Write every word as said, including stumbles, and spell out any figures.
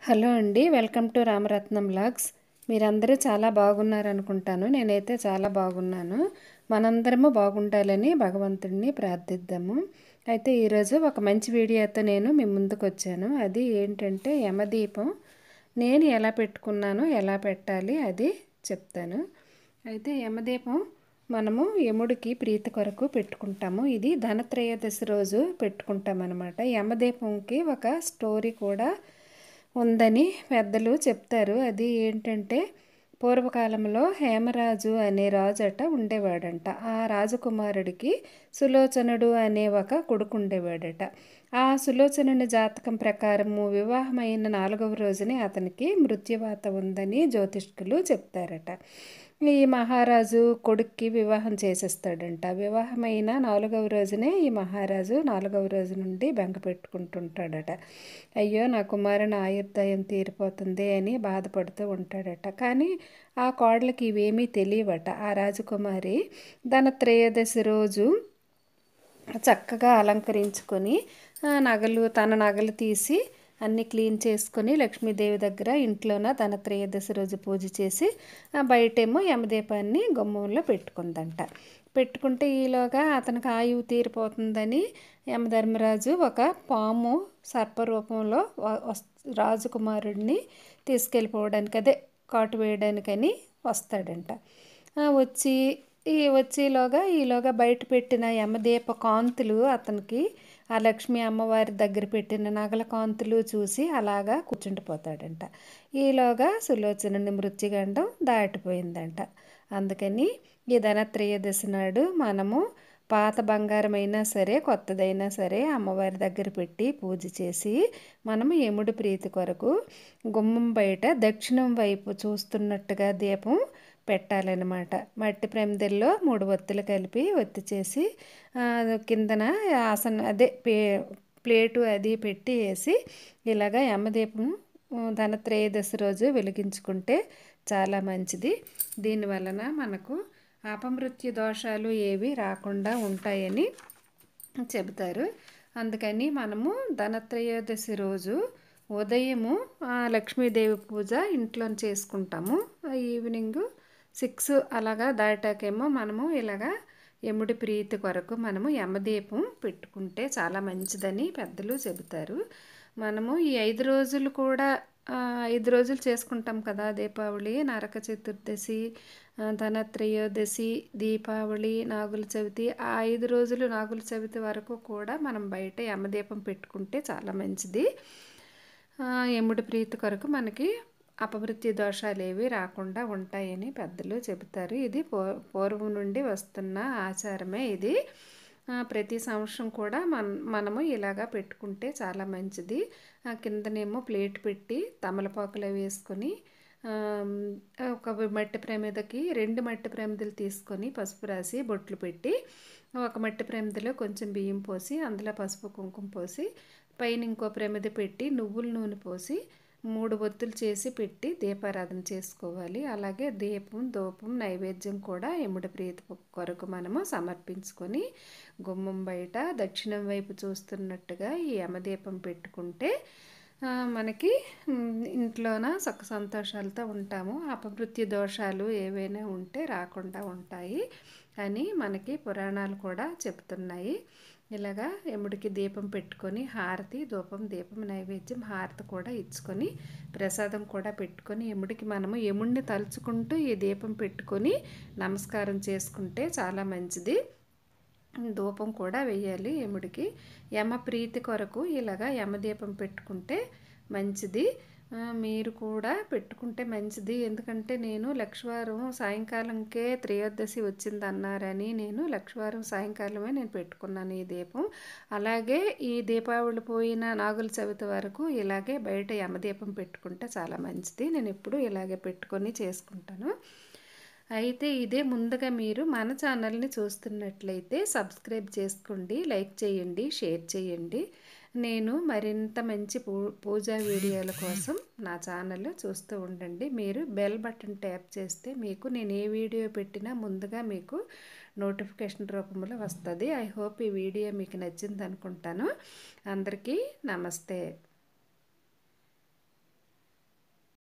Hello అండి, welcome to రమారత్నం vlogs. మీరందరూ చాలా బాగున్నారు అనుకుంటాను. నేనైతే చాలా బాగున్నాను. మనందరము బాగుండాలని భగవంతుడిని ప్రార్థిద్దాము. అయితే ఈరోజు ఒక మంచి వీడియోతో నేను మీ ముందుకు వచ్చాను. అది ఏంటంటే యమదీపం నేను ఎలా పెట్టుకున్నాను, ఎలా పెట్టాలి అది చెప్తాను. అయితే యమదీపం మనము యముడికి ప్రీతి కొరకు పెట్టుకుంటాము. ఇది ధనత్రయోదశి రోజు పెట్టుకుంటాం అన్నమాట. యమదీపంకి ఒక స్టోరీ కూడా ఉందని పెద్దలు చెప్తారు. అది ఏంటంటే పూర్వకాలంలో హేమరాజు అనే రాజట ఉండేవాడంట. ఆ రాజకుమారుడికి సులోచనుడు అనే ఒక కొడుకు ఉండేవాడట. ఆ సులోచనుని జాతకం ప్రకారము వివాహమైన నాలుగవ రోజునే అతనికి మృత్యువాత ఉందని జ్యోతిష్కులు చెప్తారట. ఈ మహారాజు కొడుక్కి వివాహం చేసేస్తాడంట. వివాహమైన నాలుగవ రోజునే ఈ మహారాజు నాలుగవ రోజు నుండి బెంగ పెట్టుకుంటుంటాడట. అయ్యో, నా కుమారుని ఆయుర్దాయం తీరిపోతుంది అని బాధపడుతూ ఉంటాడట. కానీ ఆ కోడలికి ఇవేమీ తెలియవట. ఆ రాజకుమారి ధనత్రయోదశి రోజు చక్కగా అలంకరించుకొని నగలు తన నగలు తీసి అన్నీ క్లీన్ చేసుకొని లక్ష్మీదేవి దగ్గర ఇంట్లోన ధనత్రయోదశి రోజు పూజ చేసి బయటేమో యమదీపాన్ని గుమ్మంలో పెట్టుకుందంట. పెట్టుకుంటే ఈలోగా అతనికి ఆయువు తీరిపోతుందని యమధర్మరాజు ఒక పాము సర్పరూపంలో రాజకుమారుడిని తీసుకెళ్ళిపోవడానికి, అదే కాటు వేయడానికని వస్తాడంట. వచ్చి ఈ వచ్చేలోగా ఈలోగా బయట పెట్టిన యమదీప కాంతులు అతనికి ఆ లక్ష్మీ అమ్మవారి దగ్గర పెట్టిన నగల కాంతులు చూసి అలాగా కూర్చుండిపోతాడంట. ఈలోగా సులోచనుని మృత్యుగండం దాటిపోయిందంట. అందుకని ఈ ధనత్రయోదశి నాడు మనము పాత బంగారమైనా సరే కొత్తదైనా సరే అమ్మవారి దగ్గర పెట్టి పూజ చేసి మనము యముడి ప్రీతి కొరకు గుమ్మం బయట దక్షిణం వైపు చూస్తున్నట్టుగా దీపం పెట్టాలన్నమాట. మట్టి ప్రమిదల్లో మూడు ఒత్తులు కలిపి ఒత్తి చేసి కిందన ఆసన అదే పే ప్లేటు అది పెట్టి వేసి ఇలాగ యమదీపం ధనత్రయోదశి రోజు వెలిగించుకుంటే చాలా మంచిది. దీనివలన మనకు అపమృత్యు దోషాలు ఏవి రాకుండా ఉంటాయని చెబుతారు. అందుకని మనము ధనత్రయోదశి రోజు ఉదయము లక్ష్మీదేవి పూజ ఇంట్లో చేసుకుంటాము. ఈవినింగ్ సిక్స్ అలాగా దాటాకేమో మనము ఇలాగా యముడి ప్రీతి కొరకు మనము యమదీపం పెట్టుకుంటే చాలా మంచిదని పెద్దలు చెబుతారు. మనము ఈ ఐదు రోజులు కూడా ఐదు రోజులు చేసుకుంటాం కదా, దీపావళి, నరక చతుర్దశి, ధనత్రయోదశి, దీపావళి, నాగుల చవితి. ఆ ఐదు రోజులు నాగుల చవితి వరకు కూడా మనం బయట యమదీపం పెట్టుకుంటే చాలా మంచిది. యముడి ప్రీతి కొరకు మనకి అపమృత్యు దోషాలు ఏవి రాకుండా ఉంటాయని పెద్దలు చెబుతారు. ఇది పూర్వం నుండి వస్తున్న ఆచారమే. ఇది ప్రతి సంవత్సరం కూడా మన మనము ఇలాగా పెట్టుకుంటే చాలా మంచిది. కిందనేమో ప్లేట్ పెట్టి తమలపాకులు వేసుకొని ఒక మట్టి ప్రమిదకి రెండు మట్టి ప్రమిదలు తీసుకొని పసుపు రాసి బొట్లు పెట్టి ఒక మట్టి ప్రమిదలో కొంచెం బియ్యం పోసి అందులో పసుపు కుంకుమ పోసి పైన ఇంకో ప్రమిద పెట్టి నువ్వుల నూనె పోసి మూడు ఒత్తులు చేసి పెట్టి దీపారాధన చేసుకోవాలి. అలాగే దీపం ధూపం నైవేద్యం కూడా యముడి ప్రీతి కొరకు మనము సమర్పించుకొని గుమ్మం బయట దక్షిణం వైపు చూస్తున్నట్టుగా ఈ యమదీపం పెట్టుకుంటే మనకి ఇంట్లోన సుఖ సంతోషాలతో ఉంటాము. అపమృత్యు దోషాలు ఏవైనా ఉంటే రాకుండా ఉంటాయి అని మనకి పురాణాలు కూడా చెప్తున్నాయి. ఇలాగా యముడికి దీపం పెట్టుకొని హారతి ధూపం దీపం నైవేద్యం హారతి కూడా ఇచ్చుకొని ప్రసాదం కూడా పెట్టుకొని యముడికి మనము యముడిని తలుచుకుంటూ ఈ దీపం పెట్టుకొని నమస్కారం చేసుకుంటే చాలా మంచిది. ధూపం కూడా వేయాలి యముడికి. యమ ప్రీతి కొరకు ఇలాగా యమదీపం పెట్టుకుంటే మంచిది. మీరు కూడా పెట్టుకుంటే మంచిది. ఎందుకంటే నేను లక్షవారం సాయంకాలంకే త్రయోదశి వచ్చింది అన్నారని నేను లక్షవారం సాయంకాలమే నేను పెట్టుకున్నాను ఈ దీపం. అలాగే ఈ దీపావళి పోయిన నాగుల చవితి వరకు ఇలాగే బయట యమదీపం పెట్టుకుంటే చాలా మంచిది. నేను ఎప్పుడూ ఇలాగే పెట్టుకొని చేసుకుంటాను. అయితే ఇదే ముందుగా మీరు మన ఛానల్ని చూస్తున్నట్లయితే సబ్స్క్రైబ్ చేసుకోండి, లైక్ చేయండి, షేర్ చేయండి. నేను మరింత మంచి పూ పూజా వీడియోల కోసం నా ఛానల్ చూస్తూ ఉండండి. మీరు బెల్ బటన్ ట్యాప్ చేస్తే మీకు నేను ఏ వీడియో పెట్టినా ముందుగా మీకు నోటిఫికేషన్ రూపంలో వస్తుంది. ఐ హోప్ ఈ వీడియో మీకు నచ్చింది అనుకుంటాను. అందరికీ నమస్తే.